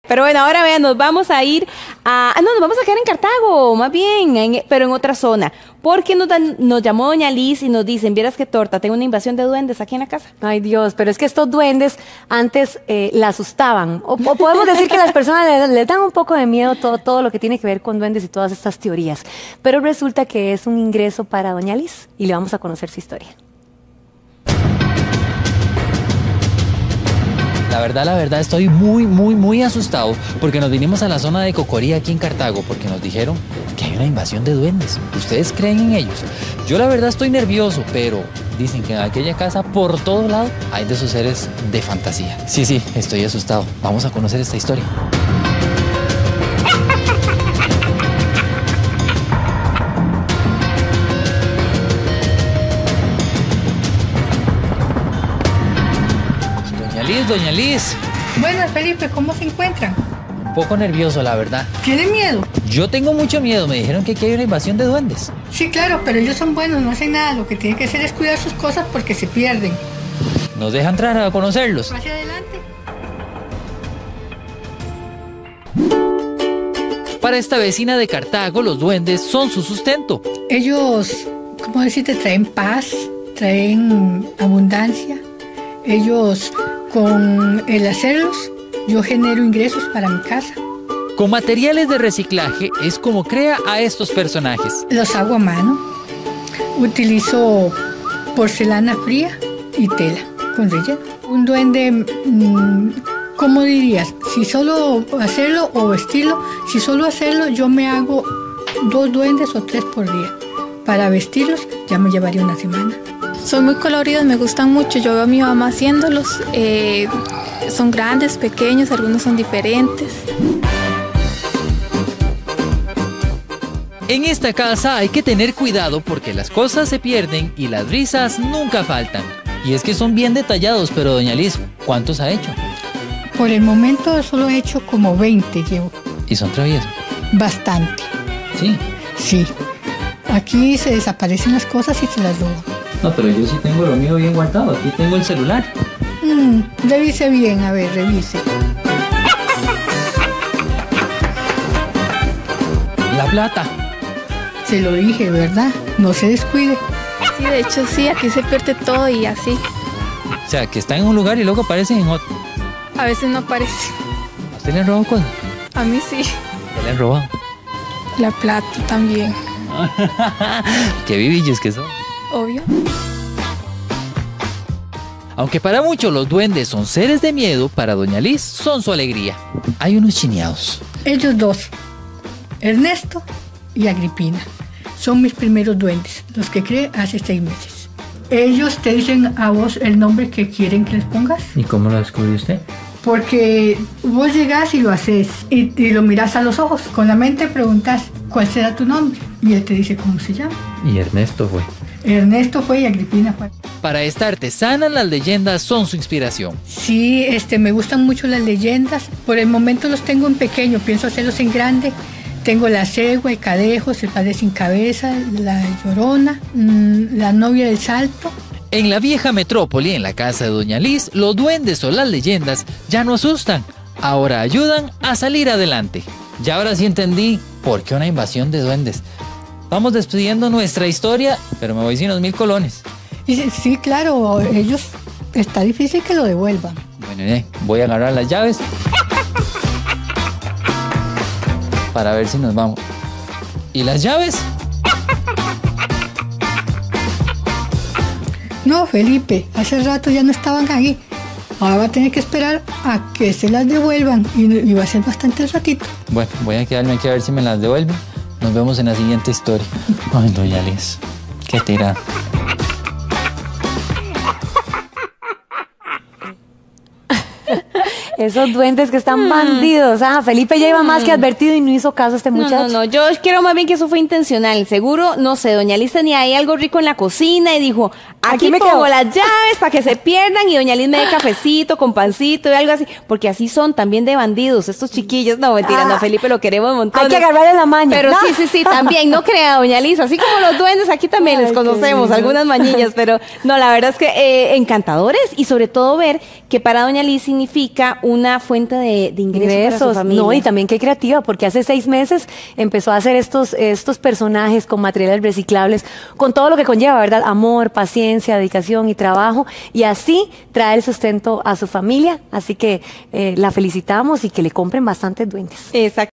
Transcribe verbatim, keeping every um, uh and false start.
Pero bueno, ahora vean, nos vamos a ir a... Ah, no, nos vamos a quedar en Cartago, más bien, en, pero en otra zona. Porque nos, dan, nos llamó doña Liz y nos dicen, vieras qué torta, tengo una invasión de duendes aquí en la casa. Ay, Dios, pero es que estos duendes antes eh, la asustaban. O, o podemos decir que a las personas le, le dan un poco de miedo todo, todo lo que tiene que ver con duendes y todas estas teorías. Pero resulta que es un ingreso para doña Liz y le vamos a conocer su historia. La verdad, la verdad, estoy muy, muy, muy asustado porque nos vinimos a la zona de Cocorí aquí en Cartago porque nos dijeron que hay una invasión de duendes. ¿Ustedes creen en ellos? Yo la verdad estoy nervioso, pero dicen que en aquella casa por todo lado hay de esos seres de fantasía. Sí, sí, estoy asustado. Vamos a conocer esta historia. Liz, doña Liz. Buenas, Felipe, ¿cómo se encuentran? Un poco nervioso, la verdad. ¿Tiene miedo? Yo tengo mucho miedo, me dijeron que aquí hay una invasión de duendes. Sí, claro, pero ellos son buenos, no hacen nada. Lo que tienen que hacer es cuidar sus cosas porque se pierden. ¿Nos deja entrar a conocerlos? Hacia adelante. Para esta vecina de Cartago, los duendes son su sustento. Ellos, ¿cómo decirte? Traen paz, traen abundancia. Ellos... Con el hacerlos, yo genero ingresos para mi casa. Con materiales de reciclaje es como crea a estos personajes. Los hago a mano. Utilizo porcelana fría y tela con relleno. Un duende, mmm, ¿cómo dirías? Si solo hacerlo o vestirlo, si solo hacerlo, yo me hago dos duendes o tres por día. Para vestirlos ya me llevaría una semana. Son muy coloridos, me gustan mucho. Yo veo a mi mamá haciéndolos. Eh, son grandes, pequeños, algunos son diferentes. En esta casa hay que tener cuidado porque las cosas se pierden y las risas nunca faltan. Y es que son bien detallados, pero doña Liz, ¿cuántos ha hecho? Por el momento solo he hecho como veinte llevo. ¿Y son traviesos? Bastante. ¿Sí? Sí. Aquí se desaparecen las cosas y se las roban. No, pero yo sí tengo lo mío bien guardado. Aquí tengo el celular. Mm, revise bien, a ver, revise. La plata. Se lo dije, ¿verdad? No se descuide. Sí, de hecho sí, aquí se pierde todo y así. O sea, que está en un lugar y luego aparece en otro. A veces no aparece. ¿A usted le han robado cosas? A mí sí. ¿Qué le han robado? La plata también. Qué vivillos que son. Obvio. Aunque para muchos los duendes son seres de miedo, para doña Liz son su alegría. Hay unos chineados. Ellos dos, Ernesto y Agripina, son mis primeros duendes, los que creé hace seis meses. Ellos te dicen a vos el nombre que quieren que les pongas. ¿Y cómo lo descubrió usted? Porque vos llegás y lo haces y, y lo mirás a los ojos. Con la mente preguntas cuál será tu nombre y él te dice cómo se llama. Y Ernesto fue. Ernesto fue y Agripina fue. Para esta artesana las leyendas son su inspiración. Sí, este, me gustan mucho las leyendas. Por el momento los tengo en pequeño, pienso hacerlos en grande. Tengo la cegua, el cadejo, el padre sin cabeza, la llorona, mmm, la novia del salto. En la vieja metrópoli, en la casa de doña Liz, los duendes o las leyendas ya no asustan. Ahora ayudan a salir adelante. Ya ahora sí entendí por qué una invasión de duendes. Vamos despidiendo nuestra historia, pero me voy sin los mil colones. Y sí, claro, ellos, está difícil que lo devuelvan. Bueno, eh, voy a agarrar las llaves para ver si nos vamos. ¿Y las llaves? No, Felipe, hace rato ya no estaban ahí. Ahora va a tener que esperar a que se las devuelvan y, y va a ser bastante ratito. Bueno, voy a quedarme aquí a ver si me las devuelven. Nos vemos en la siguiente historia. Ay, doña Liz, qué tirada. Esos duendes que están mm. bandidos. Ah, Felipe ya iba más que advertido y no hizo caso a este muchacho. No, no, no, yo creo más bien que eso fue intencional. Seguro, no sé, doña Liz tenía ahí algo rico en la cocina y dijo, aquí, aquí me pongo quedo. las llaves para que se pierdan y doña Liz me dé cafecito con pancito y algo así. Porque así son también de bandidos estos chiquillos. No, mentira, ah, no, Felipe lo queremos un montón. Hay que agarrarle la maña. Pero ¿no? sí, sí, sí, también, no crea, doña Liz. Así como los duendes, aquí también Ay, les conocemos algunas mañillas. Pero no, la verdad es que eh, encantadores y sobre todo ver que para doña Liz significa una fuente de, de ingresos, ingresos para su familia. No, y también qué creativa, porque hace seis meses empezó a hacer estos, estos personajes con materiales reciclables, con todo lo que conlleva, ¿verdad? Amor, paciencia, dedicación y trabajo, y así trae el sustento a su familia. Así que eh, la felicitamos y que le compren bastantes duendes. Exacto.